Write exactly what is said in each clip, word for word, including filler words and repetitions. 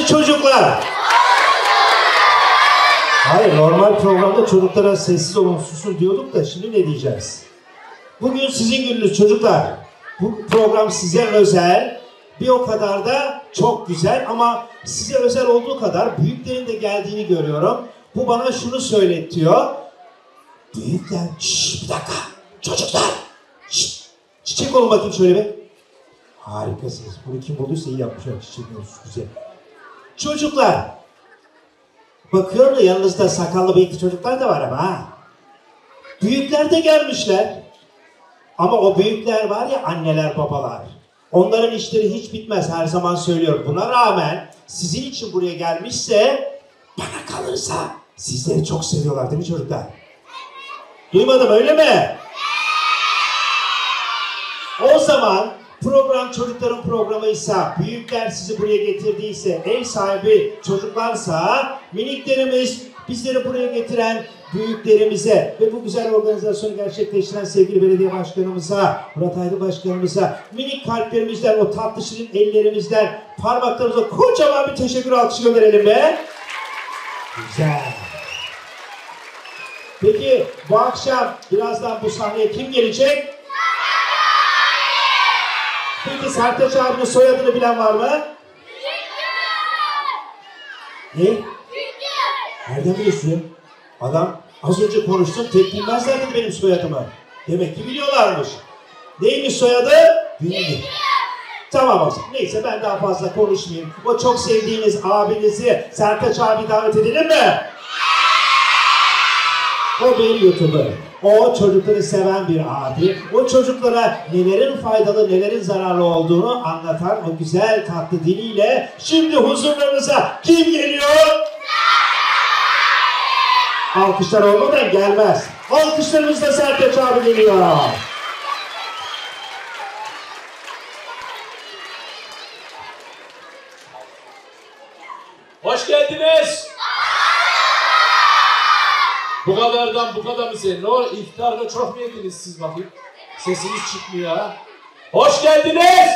gününüz çocuklar. Hayır, normal programda çocuklara sessiz olun, susun diyorduk da şimdi ne diyeceğiz? Bugün sizin gününüz çocuklar. Bu program size özel, bir o kadar da çok güzel ama size özel olduğu kadar büyüklerin de geldiğini görüyorum. Bu bana şunu söyletiyor. Büyükler, şşş bir dakika, çocuklar, şşş, çiçek olun bakayım şöyle bir. Harikasınız, bunu kim bulduysa iyi yapmış, çiçek olsun, güzel. Çocuklar, bakıyorum da yanınızda sakallı bıyıklı çocuklar da var ama ha. Büyükler de gelmişler. Ama o büyükler var ya, anneler, babalar. Onların işleri hiç bitmez, her zaman söylüyorum. Buna rağmen sizin için buraya gelmişse, bana kalırsa sizleri çok seviyorlar değil mi çocuklar? Duymadım, öyle mi? O zaman program çocukların programıysa, büyükler sizi buraya getirdiyse, ev sahibi çocuklarsa, miniklerimiz bizleri buraya getiren büyüklerimize ve bu güzel organizasyonu gerçekleştiren sevgili belediye başkanımıza, Murat Aydın başkanımıza, minik kalplerimizden, o tatlı şirin ellerimizden, parmaklarımıza kocaman bir teşekkür alkışı gönderelim be. Güzel. Peki bu akşam birazdan bu sahneye kim gelecek? Peki Sertaç abinin soyadını bilen var mı? Ne? Nereden biliyorsun? Adam az önce konuştum, tek bilmezler dedi benim soyadımı. Demek ki biliyorlarmış. Neymiş soyadı? Bilmiyorum. Tamam o zaman. Neyse ben daha fazla konuşmayayım. O çok sevdiğiniz abinizi Sertaç abi davet edelim mi? O bir YouTuber. O çocukları seven bir abi. O çocuklara nelerin faydalı, nelerin zararlı olduğunu anlatan o güzel tatlı diliyle şimdi huzurlarınıza kim geliyor? Alkışlar olmadan gelmez. Alkışlarımızla Sertaç abi geliyor. Hoş geldiniz. Bu kadardan bu kadar mı sen? Ne olur, iftarda çok mu yediniz siz bakayım? Sesiniz çıkmıyor ha. Hoş geldiniz.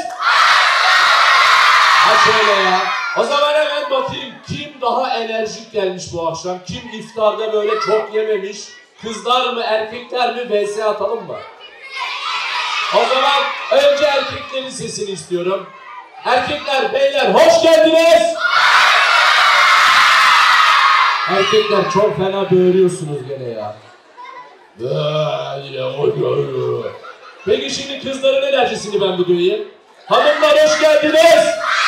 Ha şöyle ya. O zaman hemen bakayım kim daha enerjik gelmiş bu akşam? Kim iftarda böyle çok yememiş? Kızlar mı, erkekler mi? V S atalım mı? O zaman önce erkeklerin sesini istiyorum. Erkekler, beyler hoş geldiniz. Erkekler çok fena böğürüyorsunuz gene ya. Peki şimdi kızların enerjisini ben bir duyayım. Hanımlar hoş geldiniz.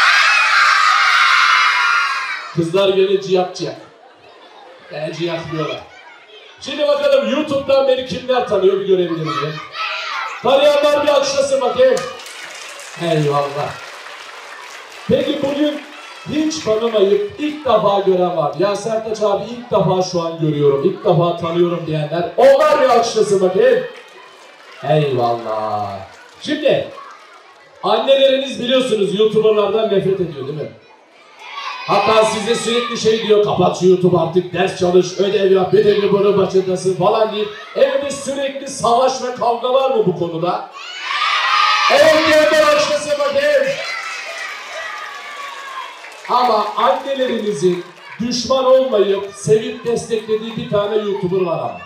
Kızlar gene ciyak ciyak. Ben ciyaklıyorlar. Şimdi bakalım YouTube'dan beni kimler tanıyor bir görebilir miyim? Tanıyanlar bir alkışlasın bakayım. Eyvallah. Peki bugün hiç tanımayıp ilk defa gören var. Ya Sertaç abi ilk defa şu an görüyorum, ilk defa tanıyorum diyenler. Onlar bir alkışlasın bakayım. Eyvallah. Şimdi anneleriniz biliyorsunuz YouTuber'lardan nefret ediyor değil mi? Hatta size sürekli şey diyor, kapat şu YouTube artık, ders çalış, ödev yap, ödevi bunu başındasın falan deyip evde sürekli savaş ve kavga var mı bu konuda? Evet diyenler alkışlasın bakayım. Ama annelerinizin düşman olmayıp sevip desteklediği bir tane YouTuber var ama.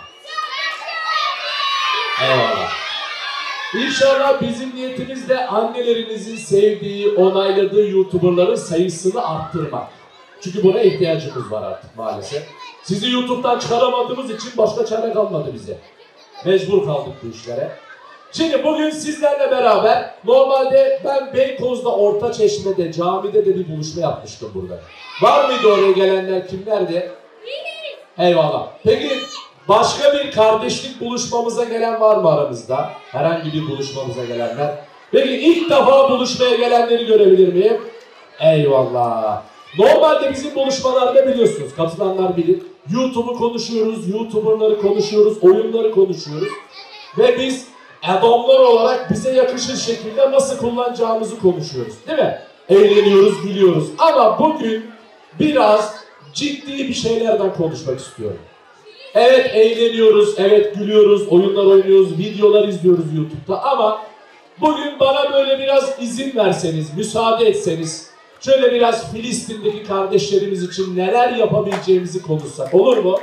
Eyvallah. İnşallah bizim niyetimiz de annelerinizin sevdiği, onayladığı YouTuber'ların sayısını arttırmak. Çünkü buna ihtiyacımız var artık maalesef. Sizi YouTube'dan çıkaramadığımız için başka çare kalmadı bize. Mecbur kaldık bu işlere. Şimdi bugün sizlerle beraber normalde ben Beykoz'da Ortaçeşme'de camide de bir buluşma yapmıştım burada. Var mıydı oraya gelenler, kimlerdi? Eyvallah. Peki başka bir kardeşlik buluşmamıza gelen var mı aramızda? Herhangi bir buluşmamıza gelenler. Peki ilk defa buluşmaya gelenleri görebilir miyim? Eyvallah. Normalde bizim buluşmalarda biliyorsunuz, katılanlar bilir. YouTube'u konuşuyoruz, YouTuber'ları konuşuyoruz, oyunları konuşuyoruz. Ve biz adamlar olarak bize yakışır şekilde nasıl kullanacağımızı konuşuyoruz, değil mi? Eğleniyoruz, gülüyoruz. Ama bugün biraz ciddi bir şeylerden konuşmak istiyorum. Evet eğleniyoruz, evet gülüyoruz, oyunlar oynuyoruz, videolar izliyoruz YouTube'da ama bugün bana böyle biraz izin verseniz, müsaade etseniz, şöyle biraz Filistin'deki kardeşlerimiz için neler yapabileceğimizi konuşsak olur mu?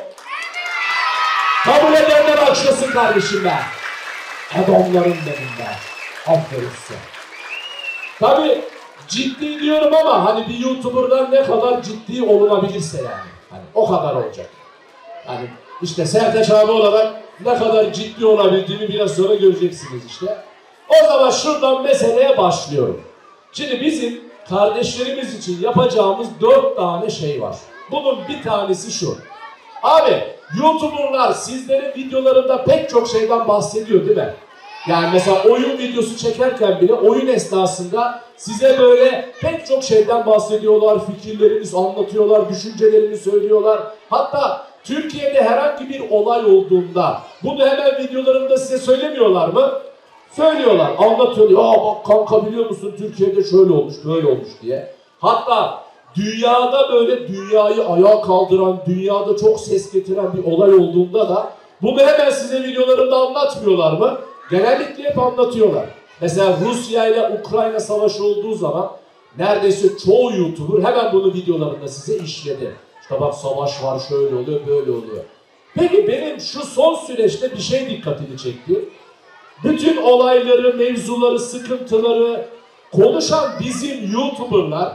Kabul edenler alkışlasın kardeşim be. Adamlarım benim be. Aferin size. Tabii ciddi diyorum ama hani bir YouTuber'dan ne kadar ciddi olunabilirse yani. Hani o kadar olacak. Hani işte Sertaç abi olarak ne kadar ciddi olabildiğini biraz sonra göreceksiniz işte. O zaman şuradan meseleye başlıyorum. Şimdi bizim kardeşlerimiz için yapacağımız dört tane şey var. Bunun bir tanesi şu. Abi YouTuber'lar sizlerin videolarında pek çok şeyden bahsediyor değil mi? Yani mesela oyun videosu çekerken bile oyun esnasında size böyle pek çok şeyden bahsediyorlar, fikirlerini anlatıyorlar, düşüncelerini söylüyorlar. Hatta Türkiye'de herhangi bir olay olduğunda bunu hemen videolarında size söylemiyorlar mı? Söylüyorlar, anlatıyorlar. Aa bak kanka biliyor musun Türkiye'de şöyle olmuş, böyle olmuş diye. Hatta dünyada böyle dünyayı ayağa kaldıran, dünyada çok ses getiren bir olay olduğunda da bunu hemen size videolarında anlatmıyorlar mı? Genellikle hep anlatıyorlar. Mesela Rusya ile Ukrayna savaşı olduğu zaman neredeyse çoğu YouTuber hemen bunu videolarında size işledi. İşte bak savaş var, şöyle oluyor, böyle oluyor. Peki benim şu son süreçte bir şey dikkatimi çekti. Bütün olayları, mevzuları, sıkıntıları konuşan bizim YouTuber'lar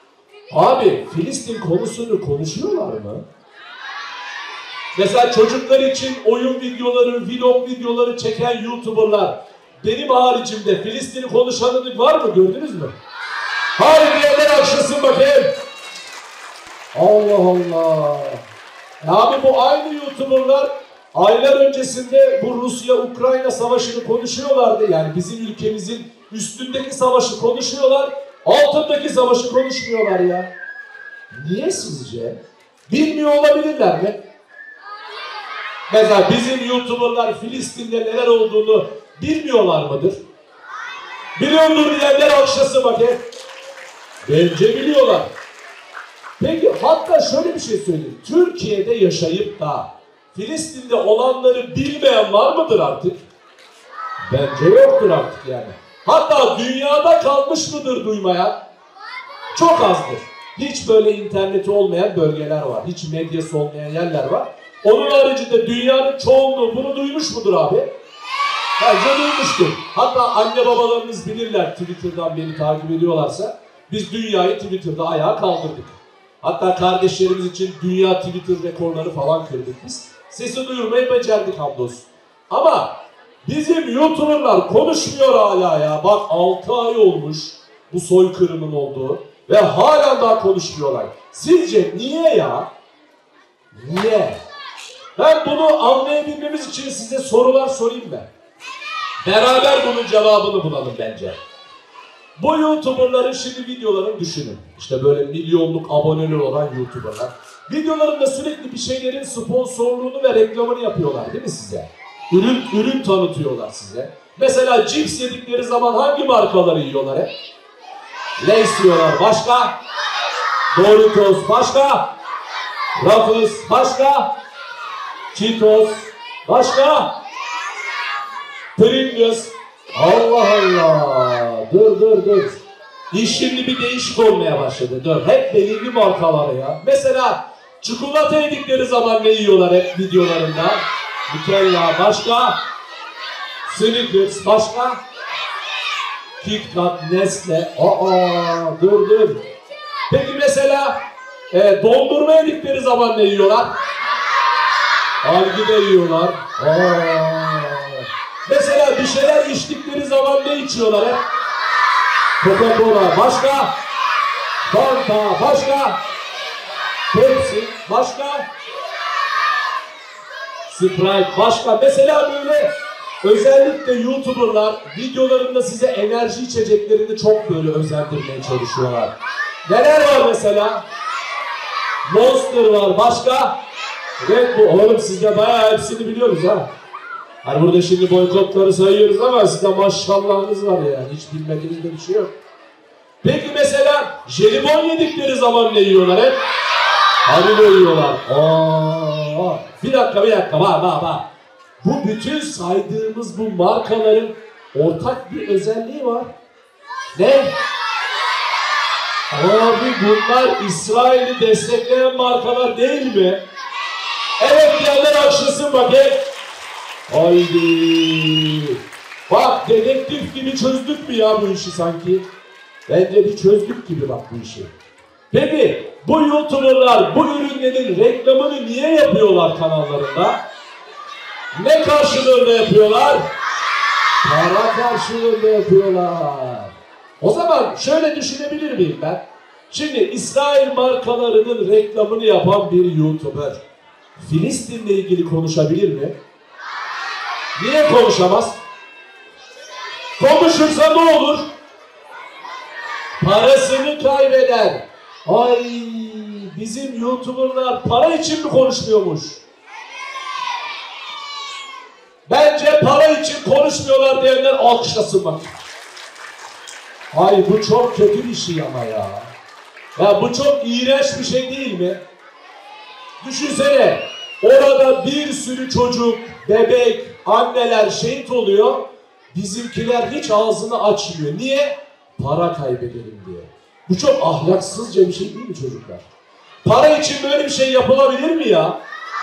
abi Filistin konusunu konuşuyorlar mı? Mesela çocuklar için oyun videoları, vlog videoları çeken YouTuber'lar benim haricimde Filistin'i konuşanı var mı? Gördünüz mü? Hayır diyenler alkışlasın bakayım. Allah Allah. Ya abi bu aynı YouTuber'lar aylar öncesinde bu Rusya-Ukrayna savaşını konuşuyorlardı. Yani bizim ülkemizin üstündeki savaşı konuşuyorlar, altındaki savaşı konuşmuyorlar ya. Niye sizce? Bilmiyor olabilirler mi? Mesela bizim YouTuber'lar Filistin'de neler olduğunu bilmiyorlar mıdır? Biliyordur diyenler alkışlasın bakayım. Bence biliyorlar. Peki hatta şöyle bir şey söyleyeyim. Türkiye'de yaşayıp da Filistin'de olanları bilmeyen var mıdır artık? Bence yoktur artık yani. Hatta dünyada kalmış mıdır duymayan? Çok azdır. Hiç böyle interneti olmayan bölgeler var. Hiç medyası olmayan yerler var. Onun haricinde dünyanın çoğunluğu bunu duymuş mudur abi? Bence duymuştur. Hatta anne babalarınız bilirler Twitter'dan beni takip ediyorlarsa. Biz dünyayı Twitter'da ayağa kaldırdık. Hatta kardeşlerimiz için dünya Twitter rekorları falan kırdık biz. Sesi duyurmayı becerdik hamdolsun. Ama bizim YouTuber'lar konuşmuyor hala ya. Bak altı ay olmuş bu soykırımın olduğu ve hala daha konuşmuyorlar. Sizce niye ya? Niye? Ben bunu anlayabilmemiz için size sorular sorayım ben. Beraber bunun cevabını bulalım bence. Bu YouTuber'ların şimdi videolarını düşünün. İşte böyle milyonluk aboneleri olan YouTuber'lar. Videolarında sürekli bir şeylerin sponsorluğunu ve reklamını yapıyorlar değil mi size? Ürün, ürün tanıtıyorlar size. Mesela cips yedikleri zaman hangi markaları yiyorlar hep? Lay's yiyorlar. Başka? Doritos. Başka? Ruffles. Başka? Cheetos. Başka? Pringles. Allah Allah. Dur dur dur. İş şimdi bir değişik olmaya başladı. Dur. Hep belirli markaları ya. Mesela çikolata yedikleri zaman ne yiyorlar hep videolarında? Nutella. Başka? Snickers. Başka? Kit Kat, Nestle. Aa dur dur. Peki mesela e, dondurma yedikleri zaman ne yiyorlar? Algide yiyorlar. Aa. Mesela bir şeyler içtikleri zaman ne içiyorlar hep? Coca-Cola. Başka? Fanta. Başka? Pepsi. Başka? Sprite. Başka? Mesela böyle özellikle YouTuber'lar videolarında size enerji içeceklerini çok böyle özendirmeye çalışıyorlar. Neler var mesela? Monster var. Başka? Red Bull. Oğlum siz de bayağı hepsini biliyoruz ha. Hani burada şimdi boykotları sayıyoruz ama sizde maşallahınız var yani. Hiç bilmediğiniz de bir şey yok. Peki mesela jelibon yedikleri zaman ne yiyorlar hep? Haribo yiyorlar. Aa, bir dakika bir dakika bak bak bak. Bu bütün saydığımız bu markaların ortak bir özelliği var. Ne? Abi bunlar İsrail'i destekleyen markalar değil mi? Evet diyenler alkışlasın bakayım. Haydi. Bak dedektif gibi çözdük mü ya bu işi sanki? Bence bir çözdük gibi bak bu işi. Peki bu YouTuber'lar bu ürünlerin reklamını niye yapıyorlar kanallarında? Ne karşılığında yapıyorlar? Para karşılığında yapıyorlar. O zaman şöyle düşünebilir miyim ben? Şimdi İsrail markalarının reklamını yapan bir YouTuber Filistin'le ilgili konuşabilir mi? Niye konuşamaz? Konuşursa ne olur? Parasını kaybeder. Ay bizim YouTuber'lar para için mi konuşmuyormuş? Bence para için konuşmuyorlar diyenler alkışlasın bak. Ay bu çok kötü bir şey ama ya. Ya bu çok iğrenç bir şey değil mi? Düşünsene orada bir sürü çocuk, bebek, anneler şehit oluyor. Bizimkiler hiç ağzını açmıyor. Niye? Para kaybedelim diye. Bu çok ahlaksızca bir şey değil mi çocuklar? Para için böyle bir şey yapılabilir mi ya?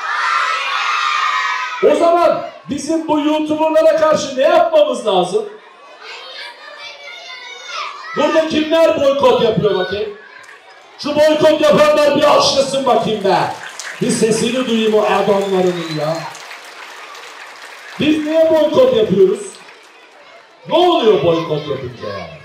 O zaman bizim bu YouTuber'lara karşı ne yapmamız lazım? Burada kimler boykot yapıyor bakayım? Şu boykot yapanlar bir alkışlasın bakayım be. Bir sesini duyayım o adamlarının ya. Biz niye boykot yapıyoruz? Ne oluyor boykot yapınca yani?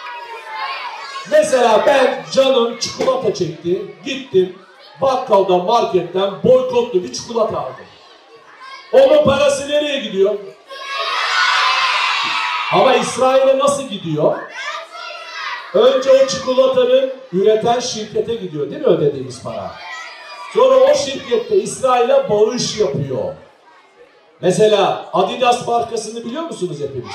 Mesela ben canım çikolata çekti. Gittim bakkaldan marketten boykotlu bir çikolata aldım. Onun parası nereye gidiyor? Ama İsrail'e nasıl gidiyor? Önce o çikolatanın üreten şirkete gidiyor değil mi ödediğimiz para? Sonra o şirkette İsrail'e bağış yapıyor. Mesela Adidas markasını biliyor musunuz hepiniz?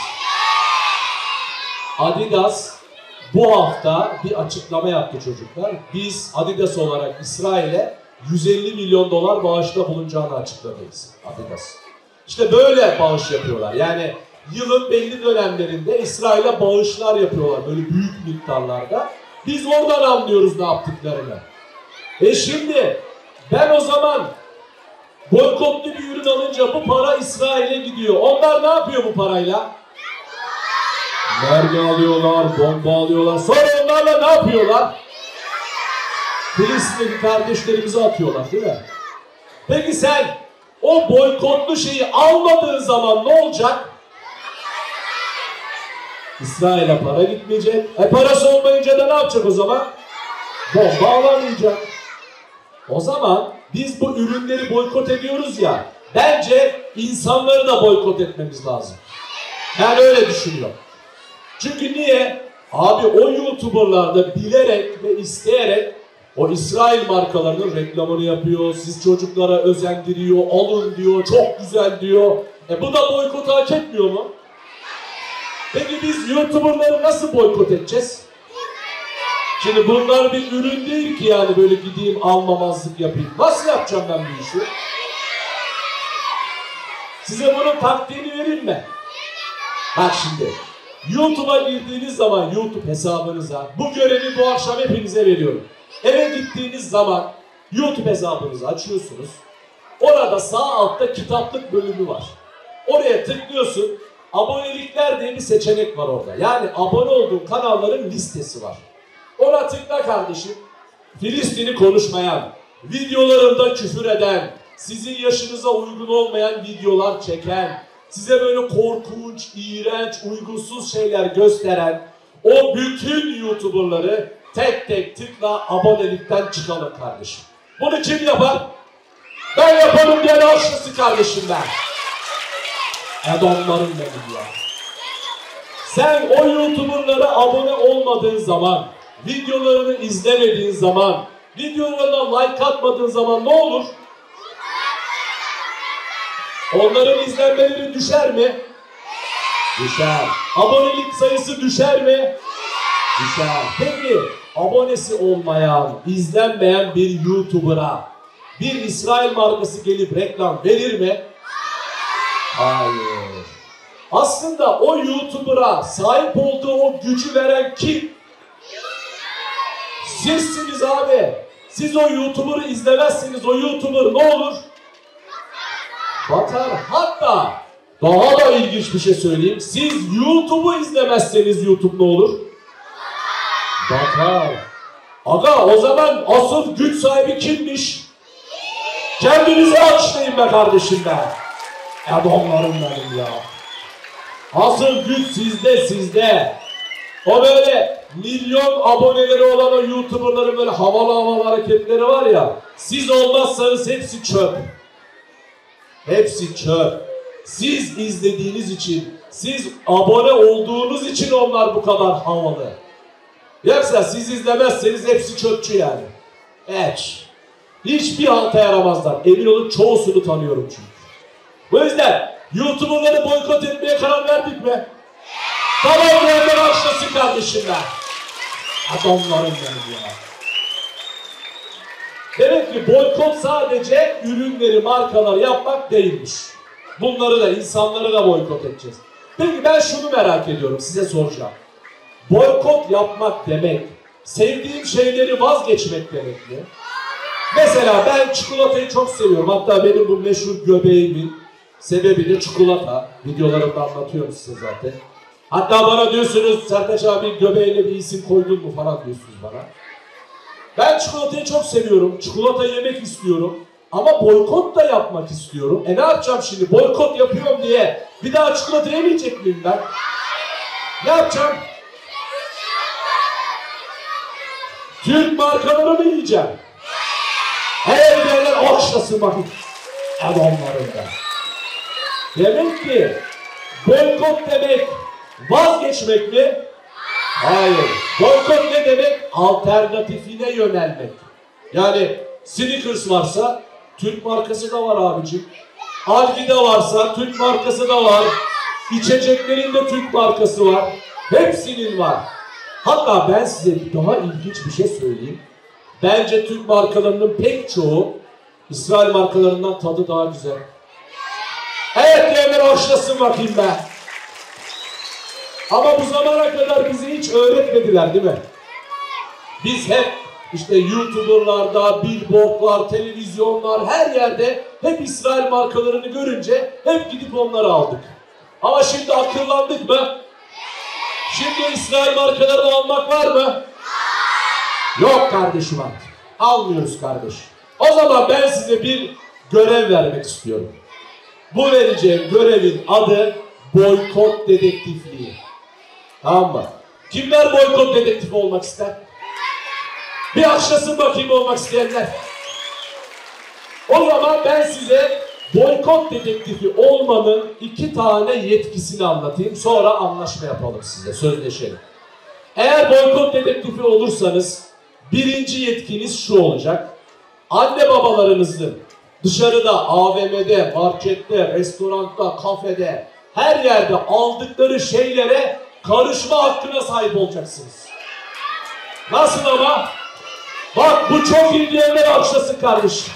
Adidas bu hafta bir açıklama yaptı çocuklar. Biz Adidas olarak İsrail'e yüz elli milyon dolar bağışta bulunacağını açıklamayız Adidas. İşte böyle bağış yapıyorlar. Yani yılın belli dönemlerinde İsrail'e bağışlar yapıyorlar böyle büyük miktarlarda. Biz oradan anlıyoruz ne yaptıklarını. E şimdi ben o zaman boykotlu bir ürün alınca bu para İsrail'e gidiyor. Onlar ne yapıyor bu parayla? Mermi alıyorlar, bomba alıyorlar. Sonra onlarla ne yapıyorlar? Filistinli kardeşlerimizi atıyorlar değil mi? Peki sen o boykotlu şeyi almadığın zaman ne olacak? İsrail'e para gitmeyecek. E parası olmayınca da ne yapacak o zaman? Bomba alamayacak. O zaman biz bu ürünleri boykot ediyoruz ya, bence insanları da boykot etmemiz lazım. Ben öyle düşünüyorum. Çünkü niye? Abi o YouTuber'lar da bilerek ve isteyerek o İsrail markalarının reklamını yapıyor, siz çocuklara özendiriyor, alın diyor, çok güzel diyor. E bu da boykotu hak etmiyor mu? Peki biz YouTuber'ları nasıl boykot edeceğiz? Şimdi bunlar bir ürün değil ki yani böyle gideyim almamazlık yapayım. Nasıl yapacağım ben bu işi? Size bunun taktiğini vereyim mi? Bak şimdi, YouTube'a girdiğiniz zaman YouTube hesabınıza, bu görevi bu akşam hepinize veriyorum. Eve gittiğiniz zaman YouTube hesabınızı açıyorsunuz. Orada sağ altta kitaplık bölümü var. Oraya tıklıyorsun. Abonelikler diye bir seçenek var orada. Yani abone olduğun kanalların listesi var. Ona tıkla kardeşim. Filistin'i konuşmayan, videolarında küfür eden, sizin yaşınıza uygun olmayan videolar çeken, size böyle korkunç, iğrenç, uygunsuz şeyler gösteren o bütün YouTuber'ları tek tek tıkla abonelikten çıkalım kardeşim. Bunu kim yapar? Ben yaparım diye alkışlasın kardeşim ben. Adamlarım benim ya. Sen o YouTuber'lara abone olmadığın zaman, videolarını izlemediğin zaman, videolarına like atmadığın zaman ne olur? Onların izlenmeleri düşer mi? Düşer. Abonelik sayısı düşer mi? Düşer. Peki abonesi olmayan, izlenmeyen bir YouTuber'a bir İsrail markası gelip reklam verir mi? Hayır. Aslında o YouTuber'a sahip olduğu o gücü veren kim? Sizsiniz abi. Siz o YouTuber'ı izlemezseniz o YouTuber ne olur? Batar. Hatta daha da ilginç bir şey söyleyeyim. Siz YouTube'u izlemezseniz YouTube ne olur? Batar. Aga o zaman asıl güç sahibi kimmiş? Kendinizi alkışlayın be kardeşim be. Adamlarım benim ya. Asıl güç sizde sizde. O böyle milyon aboneleri olan o YouTuber'ların böyle havalı havalı hareketleri var ya. Siz olmazsanız hepsi çöp. Hepsi çöp. Siz izlediğiniz için, siz abone olduğunuz için onlar bu kadar havalı. Yoksa siz izlemezseniz hepsi çöpçü yani. Hiç. Hiçbir halta yaramazlar. Emin olun çoğusunu tanıyorum çünkü. Bu yüzden YouTuber'ları boykot etmeye karar verdik mi? Tamam diyenler başlasın kardeşimler. Adamlarım benim ya. Demek ki boykot sadece ürünleri, markaları yapmak değilmiş. Bunları da, insanları da boykot edeceğiz. Peki ben şunu merak ediyorum, size soracağım. Boykot yapmak demek, sevdiğim şeyleri vazgeçmek demek mi? Mesela ben çikolatayı çok seviyorum. Hatta benim bu meşhur göbeğimin sebebi de çikolata. Videolarımda anlatıyorum size zaten. Hatta bana diyorsunuz, Sertaç abi göbeğine bir isim koydun mu falan diyorsunuz bana. Ben çikolatayı çok seviyorum. Çikolata yemek istiyorum. Ama boykot da yapmak istiyorum. E ne yapacağım şimdi? Boykot yapıyorum diye bir daha çikolata yemeyecek miyim ben? Ne yapacağım? Türk markaları mı yiyeceğim? Her yerler alkışlasın bakın. Adamlarım da. Demek ki boykot demek vazgeçmek mi? Hayır. Boykot ne demek? Alternatifine yönelmek. Yani Snickers varsa Türk markası da var abicim. Algida varsa Türk markası da var. İçeceklerin de Türk markası var. Hepsinin var. Hatta ben size daha ilginç bir şey söyleyeyim. Bence Türk markalarının pek çoğu İsrail markalarından tadı daha güzel. Evet diyenler hoşlasın bakayım ben. Ama bu zamana kadar bize hiç öğretmediler değil mi? Biz hep işte YouTuber'larda, billboardlar, televizyonlar her yerde hep İsrail markalarını görünce hep gidip onları aldık. Ama şimdi akıllandık mı? Şimdi İsrail markalarını almak var mı? Yok kardeşim artık. Almıyoruz kardeş. O zaman ben size bir görev vermek istiyorum. Bu vereceğim görevin adı boykot dedektifliği. Tamam mı? Kimler boykot dedektifi olmak ister? Bir alkışlasın bakayım olmak isteyenler. O zaman ben size boykot dedektifi olmanın iki tane yetkisini anlatayım. Sonra anlaşma yapalım size, sözleşelim. Eğer boykot dedektifi olursanız birinci yetkiniz şu olacak. Anne babalarınızın dışarıda, A V M'de, markette, restoranda, kafede, her yerde aldıkları şeylere karışma hakkına sahip olacaksınız. Nasıl ama? Bak bu çok iyi diyenler alkışlasın kardeşim.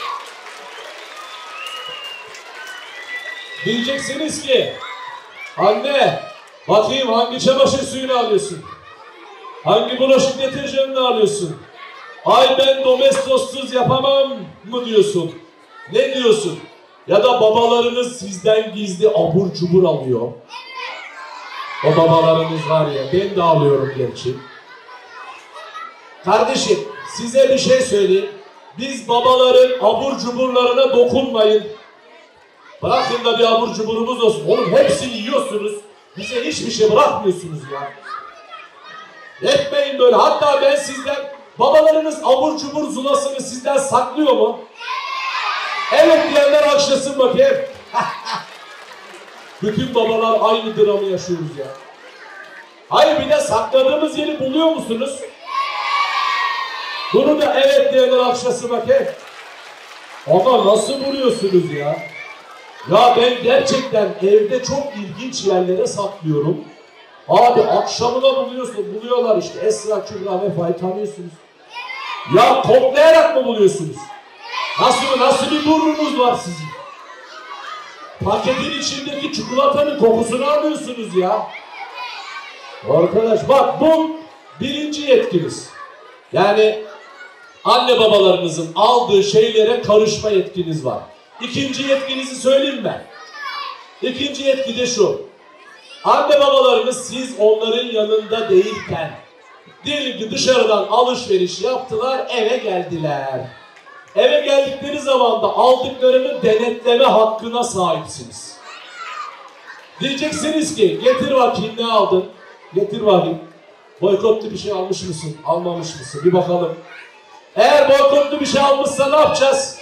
Diyeceksiniz ki anne bakayım hangi çamaşır suyunu alıyorsun? Hangi bulaşık deterjanını alıyorsun? Ay ben domestossuz yapamam mı diyorsun? Ne diyorsun? Ya da babalarınız sizden gizli abur cubur alıyor. O babalarınız var ya, ben de alıyorum gerçi. Kardeşim size bir şey söyleyeyim. Biz babaların abur cuburlarına dokunmayın. Bırakın da bir abur cuburumuz olsun. Oğlum hepsini yiyorsunuz. Bize hiçbir şey bırakmıyorsunuz ya. Etmeyin böyle. Hatta ben sizden, babalarınız abur cubur zulasını sizden saklıyor mu? Evet diyenler alkışlasın bakayım. Bütün babalar aynı dramı yaşıyoruz ya. Hayır bir de sakladığımız yeri buluyor musunuz? Bunu da evet diyenler alkışlasın bakayım. Ama nasıl buluyorsunuz ya? Ya ben gerçekten evde çok ilginç yerlere saklıyorum. Abi akşamına buluyorsun, buluyorlar işte. Esra, Kübra, Vefa'yı tanıyorsunuz. Ya koklayarak mı buluyorsunuz? Nasıl nasıl bir burnunuz var sizin? Paketin içindeki çikolatanın kokusunu alıyorsunuz ya. Arkadaş bak bu birinci yetkiniz. Yani anne babalarınızın aldığı şeylere karışma yetkiniz var. İkinci yetkinizi söyleyeyim mi? İkinci yetki de şu. Anne babalarınız siz onların yanında değilken, diyelim ki dışarıdan alışveriş yaptılar, eve geldiler. Eve geldikleri zaman da aldıklarını denetleme hakkına sahipsiniz. Diyeceksiniz ki getir bakayım ne aldın? Getir bakayım. Boykotlu bir şey almış mısın? Almamış mısın? Bir bakalım. Eğer boykotlu bir şey almışsa ne yapacağız?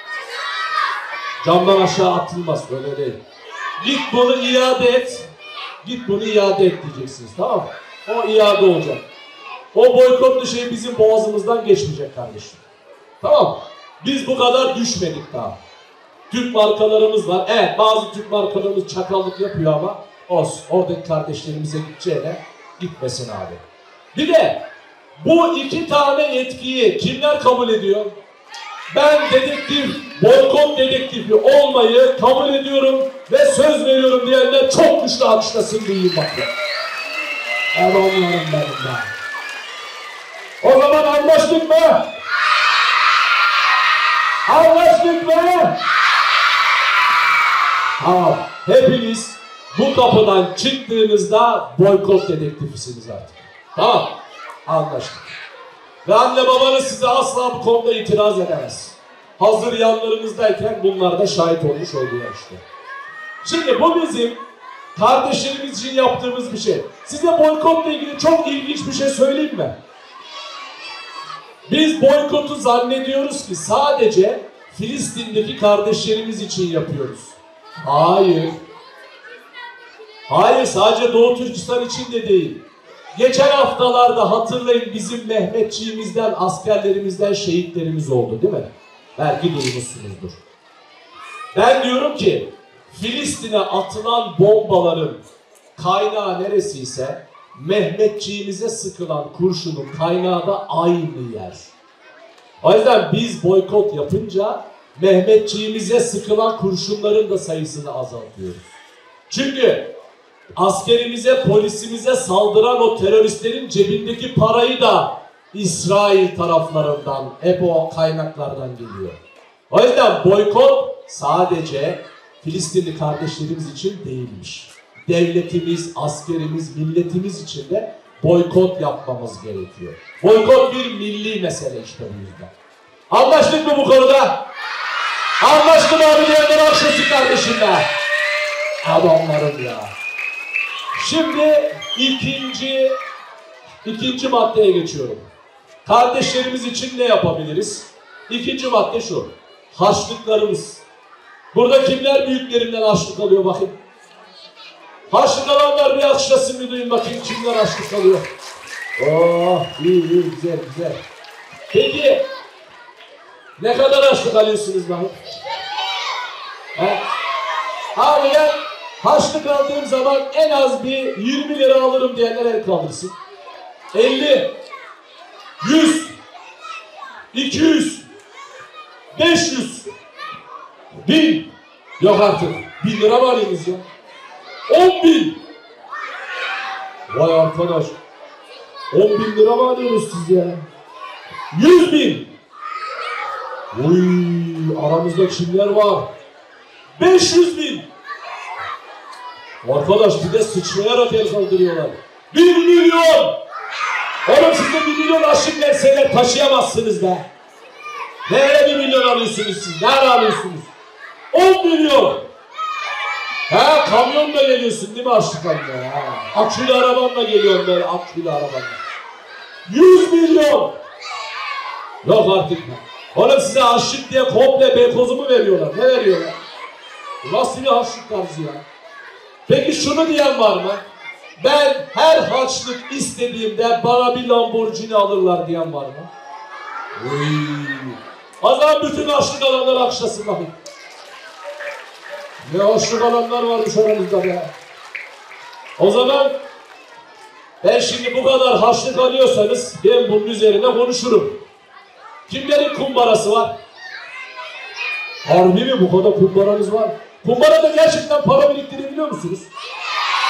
Camdan aşağı atılmaz. Öyle değil. Git bunu iade et. Git bunu iade et diyeceksiniz. Tamam mı? O iade olacak. O boykotlu şey bizim boğazımızdan geçmeyecek kardeşim. Tamam. Biz bu kadar düşmedik daha. Türk markalarımız var. Evet, bazı Türk markalarımız çakallık yapıyor ama olsun. Oradaki kardeşlerimize gideceğine gitmesin abi. Bir de bu iki tane yetkiyi kimler kabul ediyor? Ben dedektif, boykot dedektifi olmayı kabul ediyorum ve söz veriyorum diyenler çok güçlü alkışlasın duyayım bakın. Evet, onların benim ben. O zaman anlaştık mı? Anlaştık mı? Tamam. Hepiniz bu kapıdan çıktığınızda boykot dedektifisiniz artık. Tamam. Anlaştık. Ve anne babanız size asla bu konuda itiraz edemez. Hazır yanlarınızdayken bunlar da şahit olmuş oldular işte. Şimdi bu bizim kardeşlerimiz için yaptığımız bir şey. Size boykotla ilgili çok ilginç bir şey söyleyeyim mi? Biz boykotu zannediyoruz ki sadece Filistin'deki kardeşlerimiz için yapıyoruz. Hayır. Hayır, sadece Doğu Türkistan için de değil. Geçen haftalarda hatırlayın bizim Mehmetçiğimizden, askerlerimizden şehitlerimiz oldu değil mi? Belki duymuşsunuzdur. Ben diyorum ki Filistin'e atılan bombaların kaynağı neresiyse Mehmetçiğimize sıkılan kurşunun kaynağı da aynı yer. O yüzden biz boykot yapınca Mehmetçiğimize sıkılan kurşunların da sayısını azaltıyoruz. Çünkü askerimize, polisimize saldıran o teröristlerin cebindeki parayı da İsrail taraflarından, hep o kaynaklardan geliyor. O yüzden boykot sadece Filistinli kardeşlerimiz için değilmiş. Devletimiz, askerimiz, milletimiz için de boykot yapmamız gerekiyor. Boykot bir milli mesele işte bu yüzden. Anlaştık mı bu konuda? Anlaştık abi diyenler akşası kardeşimle. Adamlarım ya. Şimdi ikinci ikinci maddeye geçiyorum. Kardeşlerimiz için ne yapabiliriz? İkinci madde şu. Harçlıklarımız. Burada kimler büyüklerinden harçlık alıyor bakayım. Harçlık alanlar bir alkışlasın bir duyun bakayım kimler harçlık alıyor. Oh iyi iyi güzel güzel. Peki ne kadar harçlık alıyorsunuz bakayım? He? Abi ben harçlık aldığım zaman en az bir yirmi lira alırım diyenler el kaldırsın. elli, yüz, iki yüz, beş yüz, bin. Yok artık. bin lira mı alıyorsunuz ya? on bin. Vay arkadaş. on bin lira mı alıyorsunuz siz ya? yüz bin. Uy, aramızda kimler var? beş yüz bin. Arkadaş bir de sıçrayarak el kaldırıyorlar. bir milyon. Oğlum size bir milyon aşık verseler taşıyamazsınız be. Nereye bir milyon alıyorsunuz siz? Nereye alıyorsunuz? on milyon. Ha kamyonla geliyorsun değil mi aşık anne? Ha. Akülü arabanla geliyorum böyle akülü arabanla. yüz milyon. Yok artık. Oğlum size aşık diye komple beykozumu veriyorlar. Ne veriyorlar? Nasıl bir harçlık tarzı ya? Peki şunu diyen var mı? Ben her harçlık istediğimde bana bir Lamborghini alırlar diyen var mı? Uy. O zaman bütün harçlık alanlar akşasın bakayım. Ne harçlık alanlar varmış aramızda be. O zaman ben şimdi bu kadar harçlık alıyorsanız ben bunun üzerine konuşurum. Kimlerin kumbarası var? Harbi mi bu kadar kumbaranız var? Kumbarada gerçekten para biriktirebiliyor musunuz?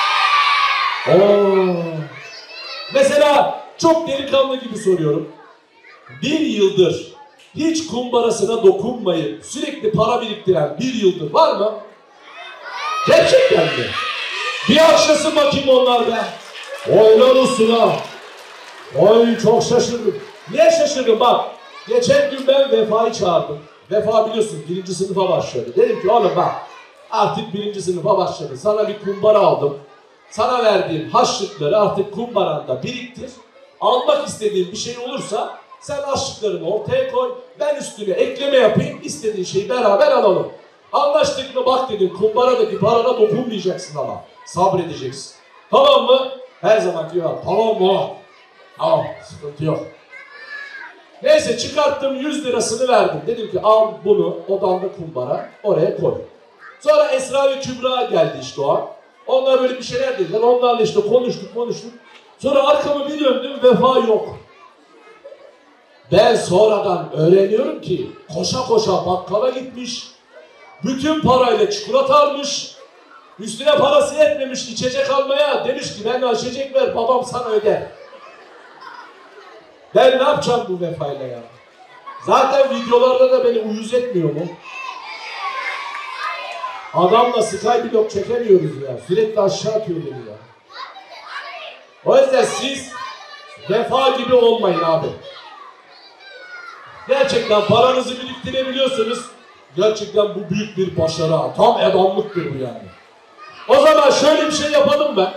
Oo. Mesela çok delikanlı gibi soruyorum. bir yıldır hiç kumbarasına dokunmayıp sürekli para biriktiren bir yıldır var mı? Gerçekten mi? Bir alkışlasın bakayım onlar be. Oylar olsun ha. Oy çok şaşırdım. Niye şaşırdım bak. Geçen gün ben Vefa'yı çağırdım. Vefa biliyorsun birinci sınıfa başladı. Dedim ki oğlum bak artık birinci sınıfa başladı. Sana bir kumbara aldım. Sana verdiğim harçlıkları artık kumbaranda biriktir. Almak istediğin bir şey olursa sen harçlıklarını ortaya koy. Ben üstüne ekleme yapayım. İstediğin şeyi beraber alalım. Anlaştık mı bak dedim kumbaradaki parana dokunmayacaksın ama. Sabredeceksin. Tamam mı? Her zaman diyor tamam mı? Tamam sıkıntı yok. Neyse çıkarttım yüz lirasını verdim. Dedim ki al bunu odanda kumbara oraya koy. Sonra Esra ve Kübra geldi işte o an. Onlar böyle bir şeyler dediler. Onlarla işte konuştuk konuştuk. Sonra arkamı bir döndüm Vefa yok. Ben sonradan öğreniyorum ki koşa koşa bakkala gitmiş. Bütün parayla çikolata almış. Üstüne parası yetmemiş içecek almaya. Demiş ki ben içecek ver babam sana öder. Ben ne yapacağım bu Vefa'yla ya? Zaten videolarda da beni uyuz etmiyor mu? Adamla Skyblock çekemiyoruz ya. Sürekli aşağı atıyor beni ya. O yüzden siz Vefa gibi olmayın abi. Gerçekten paranızı biriktirebiliyorsunuz. Gerçekten bu büyük bir başarı. Tam adamlıktır bu yani. O zaman şöyle bir şey yapalım mı?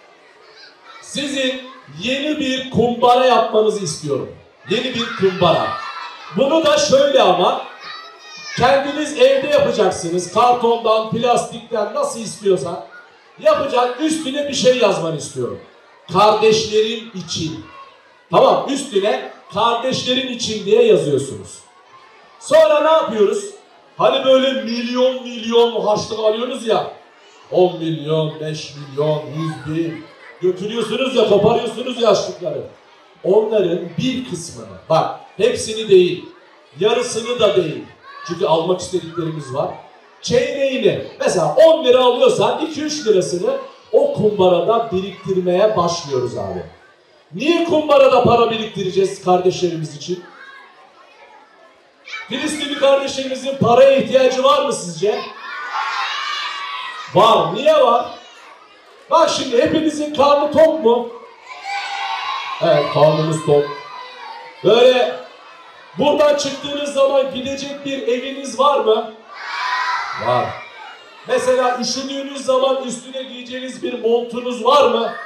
Sizin yeni bir kumbara yapmanızı istiyorum. Yeni bir kumbara. Bunu da şöyle ama kendiniz evde yapacaksınız. Kartondan, plastikten nasıl istiyorsan yapacak üstüne bir şey yazmanı istiyorum. Kardeşlerin için. Tamam üstüne kardeşlerin için diye yazıyorsunuz. Sonra ne yapıyoruz? Hani böyle milyon milyon harçlık alıyorsunuz ya. on milyon, beş milyon, yüz bin götürüyorsunuz ya, koparıyorsunuz ya harçlıkları. Onların bir kısmını, bak hepsini değil, yarısını da değil. Çünkü almak istediklerimiz var. Çeyreğini, mesela on lira alıyorsan iki üç lirasını o kumbarada biriktirmeye başlıyoruz abi. Niye kumbarada para biriktireceğiz kardeşlerimiz için? Filistinli kardeşlerimizin paraya ihtiyacı var mı sizce? Var. Niye var? Bak şimdi hepinizin karnı tok mu? Evet karnımız tok. Böyle buradan çıktığınız zaman gidecek bir eviniz var mı? Var. Mesela üşüdüğünüz zaman üstüne giyeceğiniz bir montunuz var mı? Var.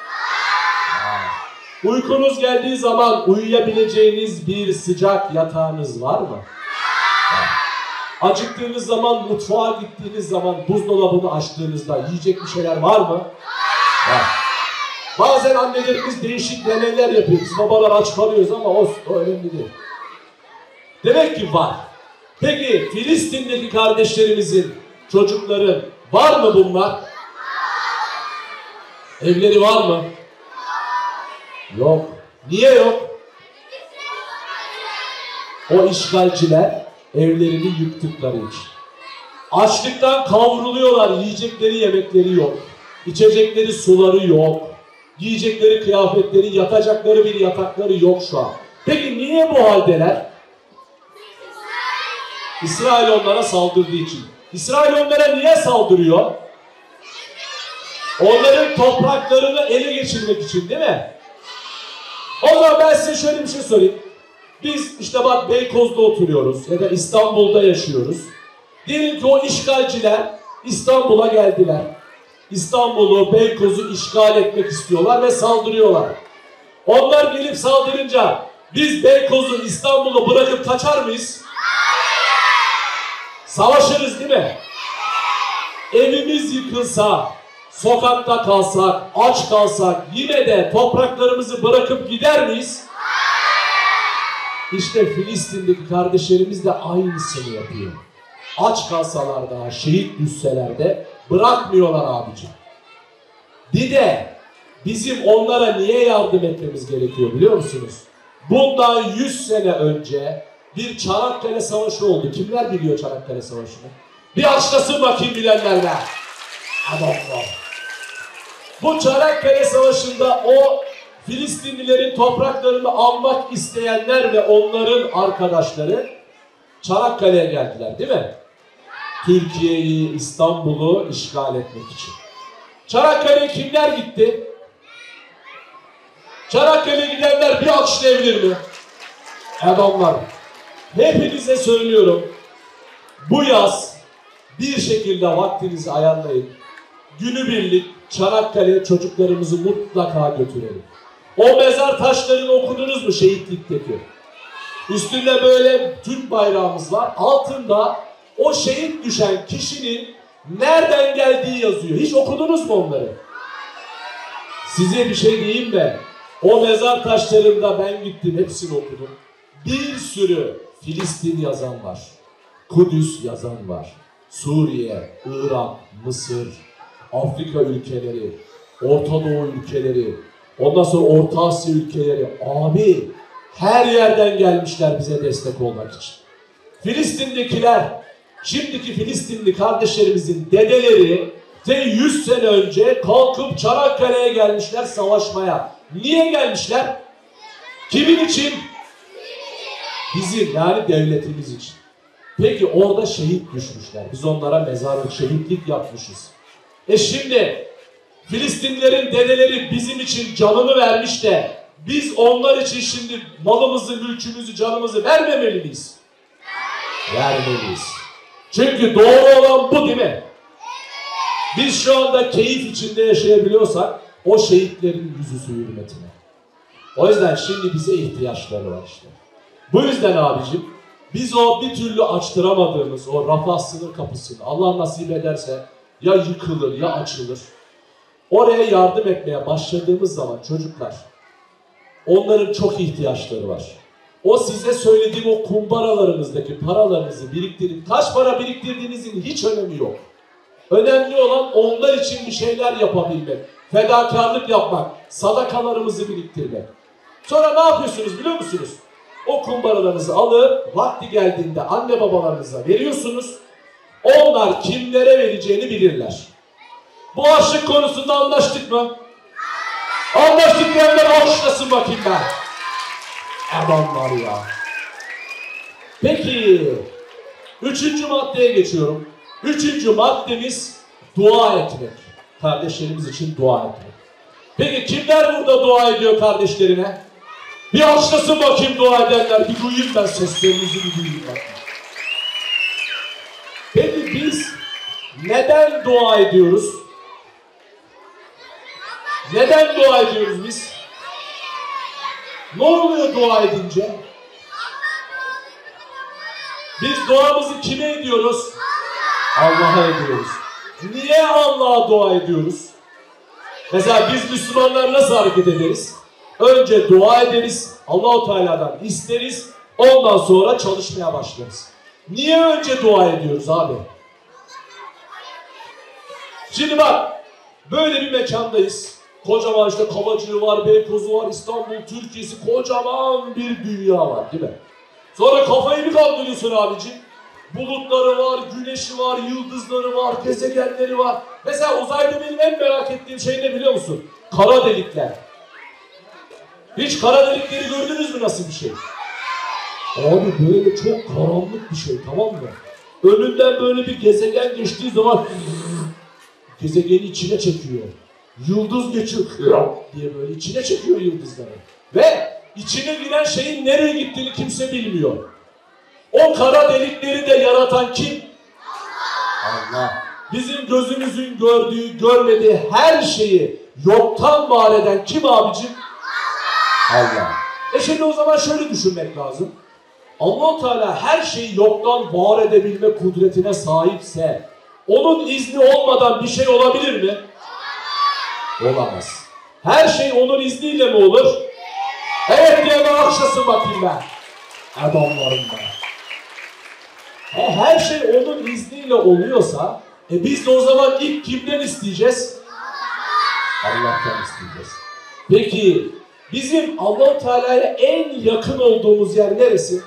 Uykunuz geldiği zaman uyuyabileceğiniz bir sıcak yatağınız var mı? Var. Acıktığınız zaman, mutfağa gittiğiniz zaman buzdolabını açtığınızda yiyecek bir şeyler var mı? Var. Bazen annelerimiz değişik deneyler yapıyor. Biz babalar aç kalıyoruz ama o, o önemli değil. Demek ki var. Peki Filistin'deki kardeşlerimizin, çocukların var mı bunlar? Evleri var mı? Yok. Niye yok? O işgalciler evlerini yıktıkları için. Açlıktan kavruluyorlar, yiyecekleri yemekleri yok. İçecekleri suları yok. Giyecekleri kıyafetleri, yatacakları bir yatakları yok şu an. Peki niye bu haldeler? İsrail onlara saldırdığı için. İsrail onlara niye saldırıyor? Onların topraklarını ele geçirmek için değil mi? O zaman ben size şöyle bir şey sorayım. Biz işte bak Beykoz'da oturuyoruz ya da İstanbul'da yaşıyoruz. Diyelim ki o işgalciler İstanbul'a geldiler. İstanbul'u, Beykoz'u işgal etmek istiyorlar ve saldırıyorlar. Onlar gelip saldırınca biz Beykoz'u, İstanbul'u bırakıp kaçar mıyız? Savaşırız değil mi? Evimiz yıkılsa, sokakta kalsak, aç kalsak yine de topraklarımızı bırakıp gider miyiz? İşte Filistin'deki kardeşlerimiz de aynısını yapıyor. Aç kalsalar da, şehit düşseler de bırakmıyorlar abicim. Bir de bizim onlara niye yardım etmemiz gerekiyor biliyor musunuz? Bundan yüz sene önce bir Çanakkale Savaşı oldu. Kimler biliyor Çanakkale Savaşı'nı? Bir açlasın bakayım bilenler be. Adamlar. Bu Çanakkale Savaşı'nda o Filistinlilerin topraklarını almak isteyenler ve onların arkadaşları Çanakkale'ye geldiler değil mi? Türkiye'yi, İstanbul'u işgal etmek için. Çanakkale'ye kimler gitti? Çanakkale'ye gidenler bir alkışlayabilir mi? Adamlar. Hepinize söylüyorum. Bu yaz bir şekilde vaktinizi ayarlayın. Günübirlik Çanakkale'ye çocuklarımızı mutlaka götürelim. O mezar taşlarını okudunuz mu şehitlikteki? Üstünde böyle Türk bayrağımız var. Altında o şehit düşen kişinin nereden geldiği yazıyor. Hiç okudunuz mu onları? Size bir şey diyeyim mi? O mezar taşlarında ben gittim, hepsini okudum. Bir sürü Filistin yazan var. Kudüs yazan var. Suriye, Irak, Mısır, Afrika ülkeleri, Orta Doğu ülkeleri, ondan sonra Orta Asya ülkeleri. Abi her yerden gelmişler bize destek olmak için. Filistin'dekiler, şimdiki Filistinli kardeşlerimizin dedeleri de yüz sene önce kalkıp Çanakkale'ye gelmişler savaşmaya. Niye gelmişler? Kimin için? Bizim, yani devletimiz için. Peki orada şehit düşmüşler. Biz onlara mezarlık, şehitlik yapmışız. E şimdi Filistinlilerin dedeleri bizim için canını vermiş de biz onlar için şimdi malımızı, mülkümüzü, canımızı vermemeli miyiz? Vermeliyiz. Çünkü doğru olan bu değil mi? Biz şu anda keyif içinde yaşayabiliyorsak o şehitlerin yüzüsü hürmetine. O yüzden şimdi bize ihtiyaçları var işte. Bu yüzden abicim biz o bir türlü açtıramadığımız o Rafah sınır kapısını Allah nasip ederse ya yıkılır ya açılır. Oraya yardım etmeye başladığımız zaman çocuklar, onların çok ihtiyaçları var. O size söylediğim o kumbaralarınızdaki paralarınızı biriktirip kaç para biriktirdiğinizin hiç önemi yok. Önemli olan onlar için bir şeyler yapabilmek, fedakarlık yapmak, sadakalarımızı biriktirmek. Sonra ne yapıyorsunuz biliyor musunuz? O kumbaralarınızı alıp vakti geldiğinde anne babalarınıza veriyorsunuz. Onlar kimlere vereceğini bilirler. Bu açlık konusunda anlaştık mı? Anlaştık diyenler alkışlasın bakayım ben. Adamlar ya. Peki, üçüncü maddeye geçiyorum. Üçüncü maddemiz dua etmek. Kardeşlerimiz için dua etmek. Peki kimler burada dua ediyor kardeşlerine? Bir alkışlasın bakayım dua edenler. Bir duyayım ben seslerinizi bir duyayım bakayım. Peki biz neden dua ediyoruz? Neden dua ediyoruz biz? Ne oluyor dua edince? Biz duamızı kime ediyoruz? Allah'a ediyoruz. Niye Allah'a dua ediyoruz? Mesela biz Müslümanlar nasıl hareket ederiz? Önce dua ederiz, Allah-u Teala'dan isteriz, ondan sonra çalışmaya başlarız. Niye önce dua ediyoruz abi? Şimdi bak, böyle bir mekandayız. Kocaman işte Kavacığı var, Beykoz'u var, İstanbul, Türkiye'si, kocaman bir dünya var değil mi? Sonra kafayı bir kaldırıyorsun abiciğim. Bulutları var, güneşi var, yıldızları var, gezegenleri var. Mesela uzayda benim en merak ettiğim şey ne biliyor musun? Kara delikler. Hiç kara delikleri gördünüz mü nasıl bir şey? Abi böyle çok karanlık bir şey, tamam mı? Önünden böyle bir gezegen geçtiği zaman gezegeni içine çekiyor. Yıldız geçiyor diye böyle içine çekiyor yıldızları. Ve içine giren şeyin nereye gittiğini kimse bilmiyor. O kara delikleri de yaratan kim? Allah. Bizim gözümüzün gördüğü, görmediği her şeyi yoktan var eden kim abicim? Allah. E şimdi o zaman şöyle düşünmek lazım. Allah-u Teala her şeyi yoktan var edebilme kudretine sahipse onun izni olmadan bir şey olabilir mi? Olamaz. Her şey onun izniyle mi olur? Evet diye bir alkışlasın bakayım ben. Adamlarım ben. E, her şey onun izniyle oluyorsa e biz de o zaman ilk kimden isteyeceğiz? Allah'tan isteyeceğiz. Peki bizim Allah-u Teala'ya en yakın olduğumuz yer neresi?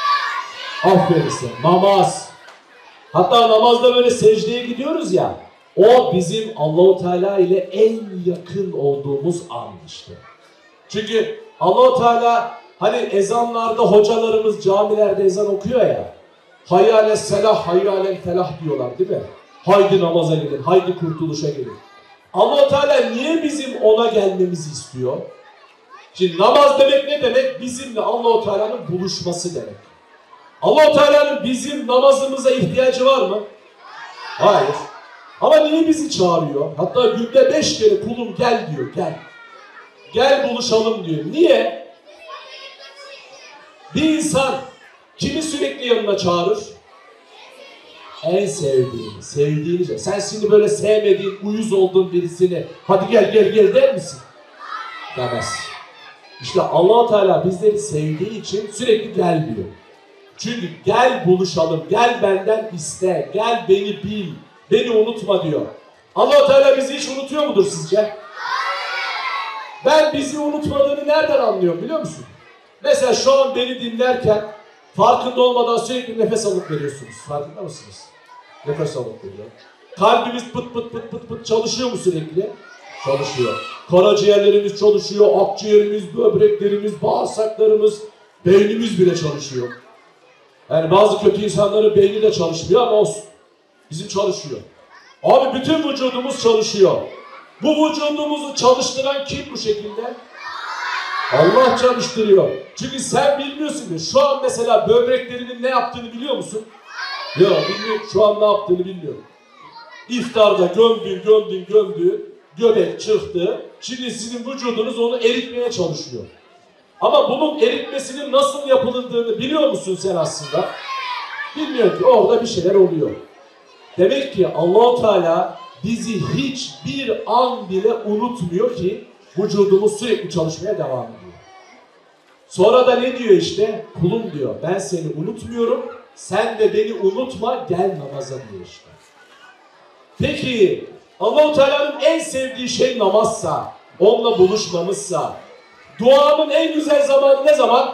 Aferin size. Namaz. Hatta namazda böyle secdeye gidiyoruz ya. O bizim Allahu Teala ile en yakın olduğumuz an işte. Çünkü Allahu Teala hani ezanlarda hocalarımız camilerde ezan okuyor ya. Hayyâle selah, hayyâle felah diyorlar değil mi? Haydi namaza gelin, haydi kurtuluşa gelin. Allah-u Teala niye bizim ona gelmemizi istiyor? Şimdi namaz demek ne demek? Bizimle Allah-u Teala'nın buluşması demek. Allah-u Teala'nın bizim namazımıza ihtiyacı var mı? Hayır. Ama niye bizi çağırıyor? Hatta günde beş kere kulum gel diyor, gel. Gel buluşalım diyor. Niye? Bir insan kimi sürekli yanına çağırır? En sevdiğini, sevdiğini. Sen şimdi böyle sevmediğin, uyuz olduğun birisini hadi gel gel gel der misin? Demez. İşte Allah Teala bizleri sevdiği için sürekli gel diyor. Çünkü gel buluşalım, gel benden iste, gel beni bil, beni unutma diyor. Allah Teala bizi hiç unutuyor mudur sizce? Ben bizi unutmadığını nereden anlıyorum biliyor musun? Mesela şu an beni dinlerken farkında olmadan sürekli nefes alıp veriyorsunuz. Farkında mısınız? Nefes alıp veriyor. Kalbimiz pıt pıt pıt pıt pıt çalışıyor mu sürekli? Çalışıyor. Karaciğerlerimiz çalışıyor, akciğerimiz, böbreklerimiz, bağırsaklarımız, beynimiz bile çalışıyor. Yani bazı kötü insanların beyni de çalışmıyor ama olsun. Bizim çalışıyor. Abi bütün vücudumuz çalışıyor. Bu vücudumuzu çalıştıran kim bu şekilde? Allah çalıştırıyor. Çünkü sen bilmiyorsun ki şu an mesela böbreklerinin ne yaptığını biliyor musun? Yok bilmiyorum. Şu an ne yaptığını bilmiyorum. İftarda gömdün, gömdün, gömdün. Göbek çıktı. Şimdi sizin vücudunuz onu eritmeye çalışıyor. Ama bunun eritmesinin nasıl yapıldığını biliyor musun sen aslında? Bilmiyor ki orada bir şeyler oluyor. Demek ki Allah-u Teala bizi hiçbir an bile unutmuyor ki vücudumuz sürekli çalışmaya devam ediyor. Sonra da ne diyor işte? Kulum diyor ben seni unutmuyorum, sen de beni unutma gel namaza diyor işte. Peki Allah-u Teala'nın en sevdiği şey namazsa, onunla buluşmamızsa, duanın en güzel zamanı ne zaman?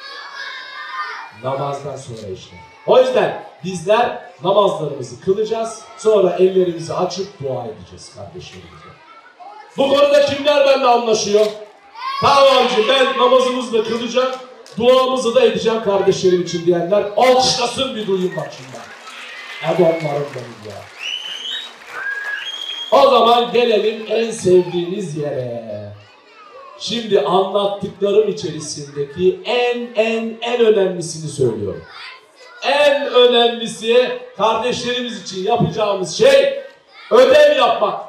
Namazdan sonra işte. O yüzden bizler namazlarımızı kılacağız, sonra ellerimizi açıp dua edeceğiz kardeşlerimize. Bu konuda kimler benimle anlaşıyor? Tamam abicim ben namazımızı da kılacağım, duamızı da edeceğim kardeşlerim için diyenler alkışlasın bir duyun bak şimdi. Adamlarım benim ya. O zaman gelelim en sevdiğiniz yere. Şimdi anlattıklarım içerisindeki en en en önemlisini söylüyorum. En önemlisi kardeşlerimiz için yapacağımız şey ödev yapmak.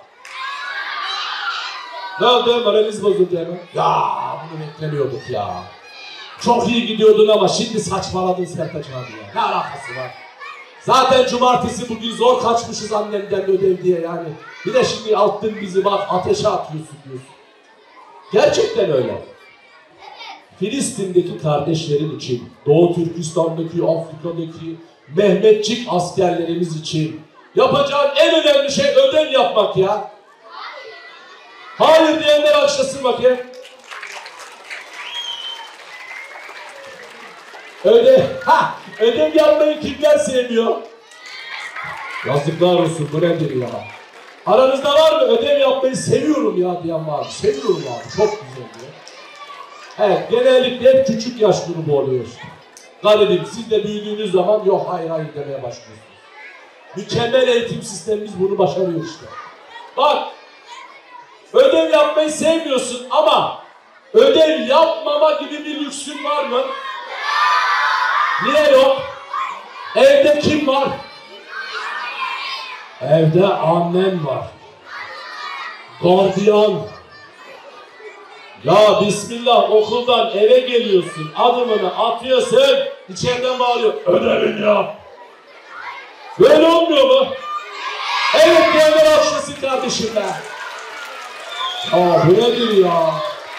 Ne oldu? Moraliniz bozuldu hemen. Ya bunu beklemiyorduk ya. Çok iyi gidiyordun ama şimdi saçmaladın Sertaç abi ya. Ne alakası var? Zaten cumartesi bugün zor kaçmışız annemden ödev diye yani. Bir de şimdi attın bizi bak ateşe atıyorsun diyorsun. Gerçekten öyle. Filistin'deki kardeşlerin için, Doğu Türkistan'daki, Afrika'daki Mehmetçik askerlerimiz için yapacağın en önemli şey ödev yapmak ya. Hayır diyenler alkışlasın bakayım. Ödev, ha, ödev yapmayı kimler sevmiyor? Yazıklar olsun, bu nedir ya? Aranızda var mı ödev yapmayı seviyorum ya diyen var mı? Seviyorum abi, çok güzel diyor. Evet, genellikle hep küçük yaş grubu oluyor işte. Garibim, siz de büyüdüğünüz zaman yok hayır hayır demeye başlıyorsunuz. Mükemmel eğitim sistemimiz bunu başarıyor işte. Bak, ödev yapmayı sevmiyorsun ama ödev yapmama gibi bir lüksün var mı? Niye yok? Evde kim var? Evde annem var. Gardiyan. Ya Bismillah okuldan eve geliyorsun, adımını atıyorsun, içeriden bağırıyor. Ödevini yap. Böyle olmuyor mu? Evet diyenler alkışlasın kardeşim be. Aa bu nedir ya?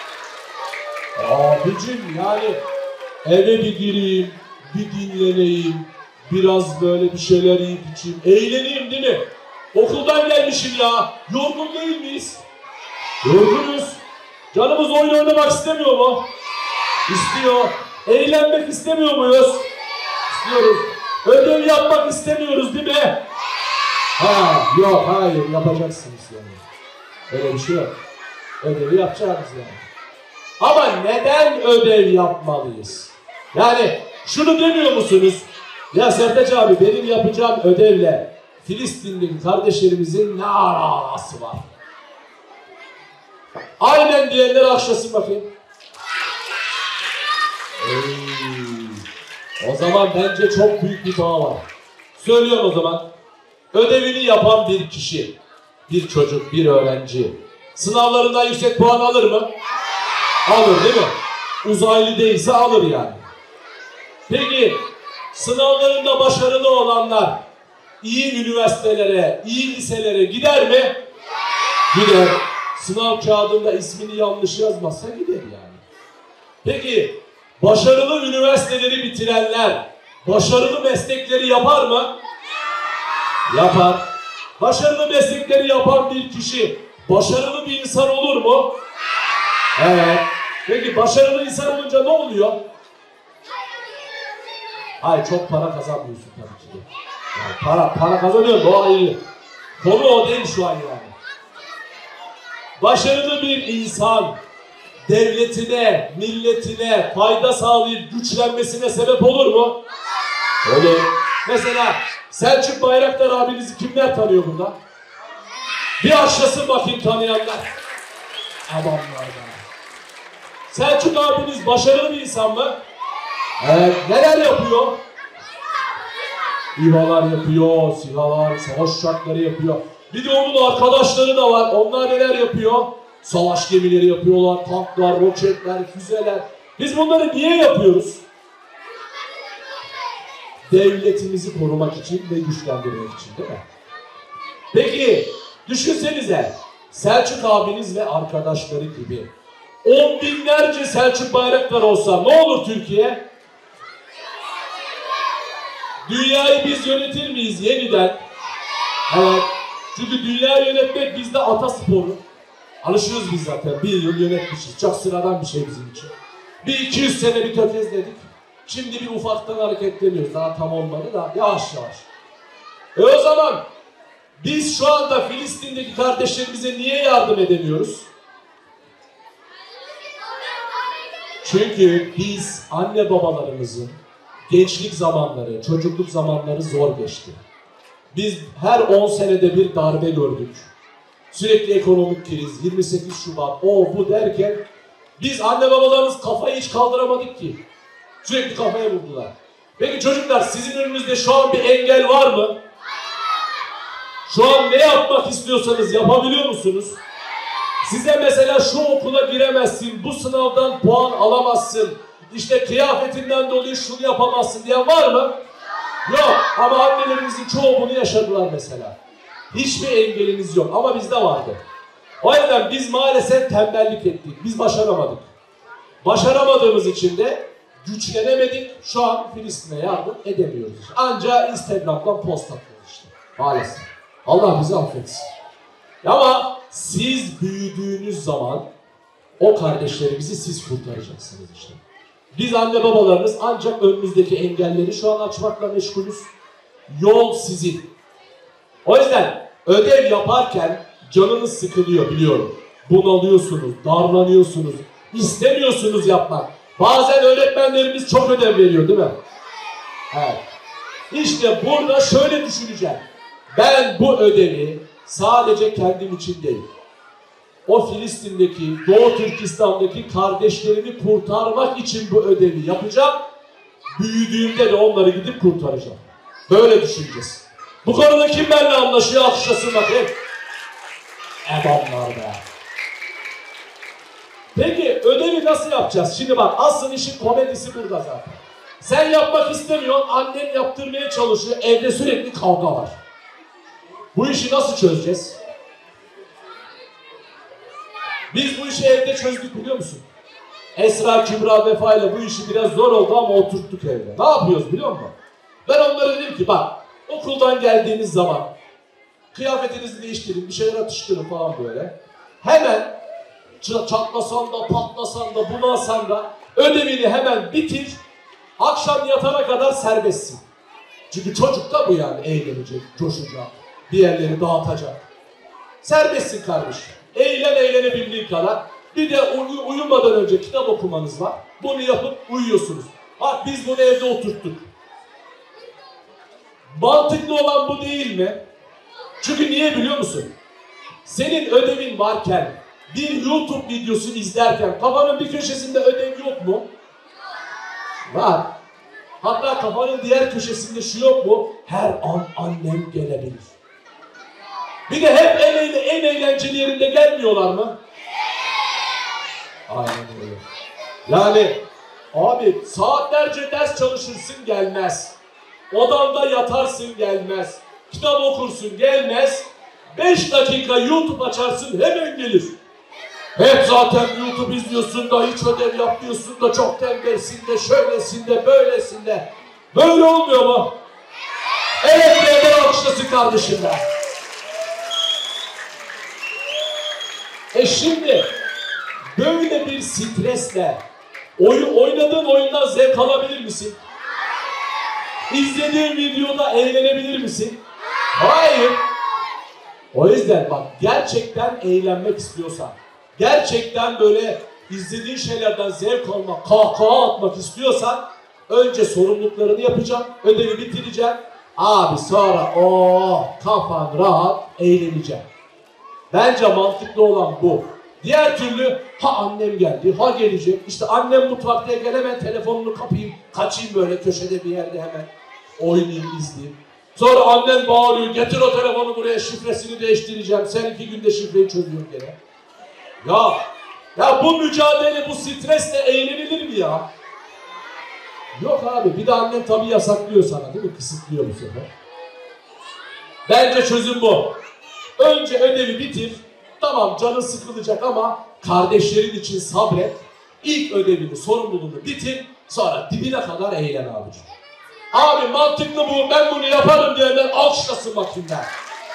Abicim yani eve bir gireyim, bir dinleneyim, biraz böyle bir şeyler yiyip içeyim, eğleneyim değil mi? Okuldan gelmişim ya, yorgun değil miyiz? Yorgunuz. Canımız oyun oynamak istemiyor mu? İstiyor. Eğlenmek istemiyor muyuz? İstiyoruz. Ödev yapmak istemiyoruz değil mi? Ha, yok, hayır, yapacaksınız yani. Öyle bir şey yok. Ödevi yapacağız yani. Ama neden ödev yapmalıyız? Yani şunu demiyor musunuz? Ya Sertaç abi, benim yapacağım ödevle Filistinli kardeşlerimizin ne alakası var? Aynen diyenler akşasın bakayım. Ey, o zaman bence çok büyük bir bağ var. Söylüyorum o zaman. Ödevini yapan bir kişi, bir çocuk, bir öğrenci sınavlarından yüksek puan alır mı? Alır değil mi? Uzaylı değilse alır yani. Peki sınavlarında başarılı olanlar iyi üniversitelere, iyi liselere gider mi? Gider. Sınav kağıdında ismini yanlış yazmazsa gider yani. Peki başarılı üniversiteleri bitirenler başarılı meslekleri yapar mı? Yapar. Başarılı meslekleri yapan bir kişi başarılı bir insan olur mu? Evet. Peki başarılı insan olunca ne oluyor? Hayır, çok para kazanmıyorsun tabii ki de. Yani para, para kazanıyor, o ayrı. Konu o değil şu an yani. Başarılı bir insan devletine, milletine fayda sağlayıp güçlenmesine sebep olur mu? Olur. Mesela Selçuk Bayraktar abinizi kimler tanıyor burada? Bir aşağısın bakayım tanıyanlar. Adamlar da. Selçuk abiniz başarılı bir insan mı? Evet. Neler yapıyor? İHA'lar yapıyor, SİHA'lar, savaş uçakları yapıyor. Bir de onun arkadaşları da var. Onlar neler yapıyor? Savaş gemileri yapıyorlar, tanklar, roketler, füzeler. Biz bunları niye yapıyoruz? Devletimizi korumak için ve güçlendirmek için, değil mi? Peki, düşünsenize, Selçuk abiniz ve arkadaşları gibi on binlerce Selçuk Bayraktar olsa ne olur Türkiye? Dünyayı biz yönetir miyiz yeniden? Evet. Çünkü dünyayı yönetmek bizde atasporu. Alışıyoruz biz zaten. Bir yıl yönetmişiz. Çok sıradan bir şey bizim için. Bir iki yüz sene bir tökezledik. Şimdi bir ufaktan hareketleniyoruz. Daha tam olmadı da yavaş yavaş. E o zaman biz şu anda Filistin'deki kardeşlerimize niye yardım edemiyoruz? Çünkü biz anne babalarımızın gençlik zamanları, çocukluk zamanları zor geçti. Biz her on senede bir darbe gördük. Sürekli ekonomik kriz, yirmi sekiz Şubat, o bu derken biz anne babalarımız kafayı hiç kaldıramadık ki. Sürekli kafaya vurdular. Peki çocuklar, sizin önünüzde şu an bir engel var mı? Şu an ne yapmak istiyorsanız yapabiliyor musunuz? Size mesela şu okula giremezsin, bu sınavdan puan alamazsın, işte kıyafetinden dolayı şunu yapamazsın diyen var mı? Yok, ama annelerimizin çoğu bunu yaşadılar mesela. Hiçbir engeliniz yok ama bizde vardı. O yüzden biz maalesef tembellik ettik, biz başaramadık. Başaramadığımız için de güçlenemedik, şu an Filistin'e yardım edemiyoruz. Ancak Instagram'dan post atıyoruz işte, maalesef. Allah bizi affetsin. Ama siz büyüdüğünüz zaman o kardeşlerimizi siz kurtaracaksınız işte. Biz anne babalarınız ancak önünüzdeki engelleri şu an açmakla meşgulüz. Yol sizin. O yüzden ödev yaparken canınız sıkılıyor biliyorum. Bunalıyorsunuz, darlanıyorsunuz, istemiyorsunuz yapmak. Bazen öğretmenlerimiz çok ödev veriyor değil mi? Evet. İşte burada şöyle düşüneceğim. Ben bu ödevi sadece kendim için değil, o Filistin'deki, Doğu Türkistan'daki kardeşlerimi kurtarmak için bu ödevi yapacağım. Büyüdüğümde de onları gidip kurtaracağım. Böyle düşüneceğiz. Bu konuda kim benimle anlaşıyor? Alkışlasın bakayım. Adamlar be. Peki ödevi nasıl yapacağız? Şimdi bak, asıl işin komedisi burada zaten. Sen yapmak istemiyorsun, annen yaptırmaya çalışıyor, evde sürekli kavga var. Bu işi nasıl çözeceğiz? Biz bu işi evde çözdük biliyor musun? Esra, Kübra, Vefa ile bu işi biraz zor oldu ama oturttuk evde. Ne yapıyoruz biliyor musun? Ben onlara dedim ki bak, okuldan geldiğiniz zaman kıyafetinizi değiştirin, bir şeyler atıştırın falan böyle. Hemen çatlasan da, patlasan da, bunalsan da ödevini hemen bitir. Akşam yatana kadar serbestsin. Çünkü çocuk da bu yani, eğlenecek, coşacak. bir yerleri dağıtacak. Serbestsin kardeşim. Eğlen eğlenebildiğin kadar. Bir de uy uyumadan önce kitap okumanız var. Bunu yapıp uyuyorsunuz. Bak biz bunu evde oturttuk. Mantıklı olan bu değil mi? Çünkü niye biliyor musun? Senin ödevin varken, bir YouTube videosu izlerken kafanın bir köşesinde ödev yok mu? Var. Hatta kafanın diğer köşesinde şu yok mu? Her an annem gelebilir. Bir de hep en, en eğlenceli yerinde gelmiyorlar mı? Aynen öyle. Yani abi saatlerce ders çalışırsın gelmez. Odanda yatarsın gelmez. Kitap okursun gelmez. Beş dakika YouTube açarsın hemen gelir. Hep zaten YouTube izliyorsun da hiç ödev yapmıyorsun da çok tembelsin de şöylesin de böylesin de. Böyle olmuyor mu? Evet beyler alkışlasın kardeşimler. E şimdi böyle bir stresle oyun, oynadığın oyundan zevk alabilir misin? İzlediğin videoda eğlenebilir misin? Hayır. O yüzden bak gerçekten eğlenmek istiyorsan, gerçekten böyle izlediğin şeylerden zevk almak, kahkaha atmak istiyorsan önce sorumluluklarını yapacaksın, ödevi bitireceksin. Abi sonra oh kafan rahat eğleneceksin. Bence mantıklı olan bu. Diğer türlü ha annem geldi, ha gelecek. İşte annem mutfaktayken hemen telefonunu kapayım, kaçayım böyle köşede bir yerde hemen oynayayım, izleyeyim. Sonra annen bağırıyor, getir o telefonu buraya, şifresini değiştireceğim. Sen iki günde şifreyi çözüyorsun gene. Ya, ya bu mücadele, bu stresle eğlenilir mi ya? Yok abi, bir de annen tabii yasaklıyor sana değil mi? Kısıtlıyor bu sefer. Bence çözüm bu. Önce ödevi bitir. Tamam canın sıkılacak ama kardeşlerin için sabret. İlk ödevini, sorumluluğunu bitir. Sonra dibine kadar eğlen abicim. Abi mantıklı bu, ben bunu yaparım diyenler alkışlasın bakayım ben.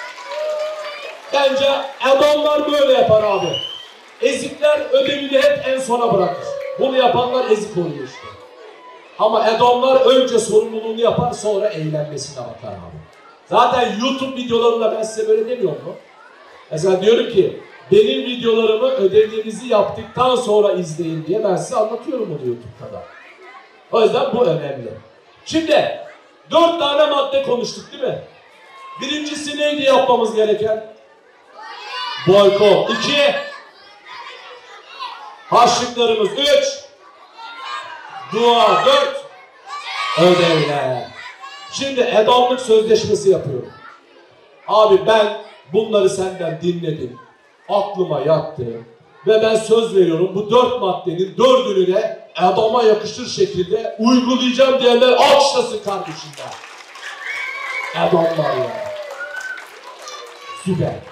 Bence adamlar böyle yapar abi. Ezikler ödevini hep en sona bırakır. Bunu yapanlar ezik oluyor işte. Ama adamlar önce sorumluluğunu yapar, sonra eğlenmesine bakar abi. Zaten YouTube videolarında ben size böyle demiyorum mu? Mesela diyorum ki benim videolarımı ödevlerinizi yaptıktan sonra izleyin diye ben size anlatıyorum onu YouTube'da da. O yüzden bu önemli. Şimdi dört tane madde konuştuk değil mi? Birincisi neydi yapmamız gereken? Boykot. İki. Harçlıklarımız. Üç. Dua. Dört. Ödevler. Şimdi adamlık sözleşmesi yapıyorum. Abi ben bunları senden dinledim. Aklıma yattı. Ve ben söz veriyorum bu dört maddenin dördünü de adama yakışır şekilde uygulayacağım diyenler alkışlasın kardeşimler. Adamlar ya. Süper.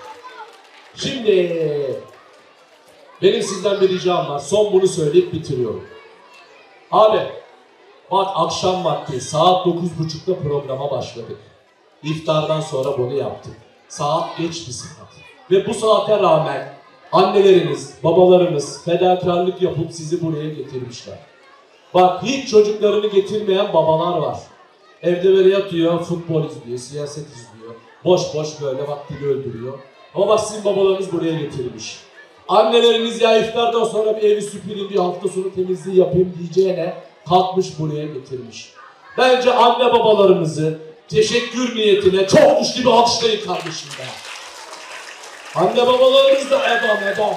Şimdi benim sizden bir ricam var. Son bunu söyleyip bitiriyorum. Abi bak akşam vakti saat dokuz buçukta programa başladık. İftardan sonra bunu yaptık. Saat geç bir saat. Ve bu saate rağmen anneleriniz, babalarınız fedakarlık yapıp sizi buraya getirmişler. Bak hiç çocuklarını getirmeyen babalar var. Evde böyle yatıyor, futbol izliyor, siyaset izliyor. Boş boş böyle vaktini öldürüyor. Ama bak sizin babalarınız buraya getirmiş. Anneleriniz ya iftardan sonra bir evi süpüreyim, bir hafta sonu temizliği yapayım diyeceğine kalkmış buraya getirmiş. Bence anne babalarımızı teşekkür niyetine çok güçlü bir alkışlayın kardeşim be. Anne babalarımız da adam adam.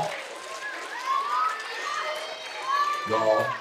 Ya.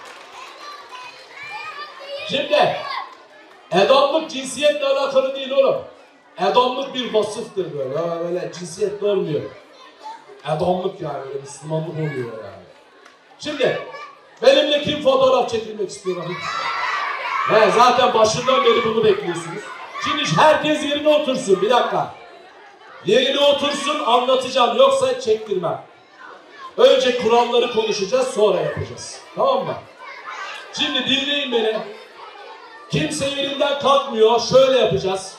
Şimdi adamlık cinsiyetle alakalı değil oğlum. Adamlık bir vasıftır böyle. Öyle cinsiyetle olmuyor. Adamlık yani öyle Müslümanlık oluyor yani. Şimdi benimle kim fotoğraf çekilmek istiyor? He, zaten başından beri bunu bekliyorsunuz. Şimdi herkes yerine otursun. Bir dakika. Yerine otursun anlatacağım. Yoksa çektirmem. Önce kuralları konuşacağız sonra yapacağız. Tamam mı? Şimdi dinleyin beni. Kimse yerinden kalkmıyor. Şöyle yapacağız.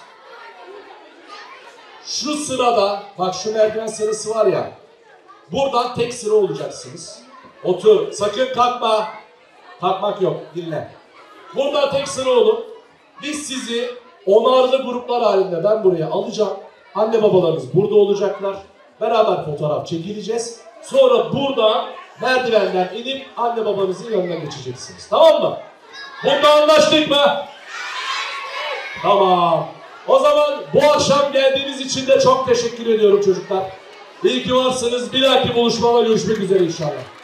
Şu sırada, bak şu merdiven sırası var ya. Buradan tek sıra olacaksınız. Otur. Sakın kalkma. Kalkmak yok. Dinle. Buradan tek sıra olun. Biz sizi onarlı gruplar halinde ben buraya alacağım. Anne babalarınız burada olacaklar. Beraber fotoğraf çekileceğiz. Sonra buradan merdivenden inip anne babanızın yanına geçeceksiniz. Tamam mı? Bunda anlaştık mı? Tamam. O zaman bu akşam geldiğiniz için de çok teşekkür ediyorum çocuklar. İyi ki varsınız. Bir dahaki buluşmada görüşmek üzere inşallah.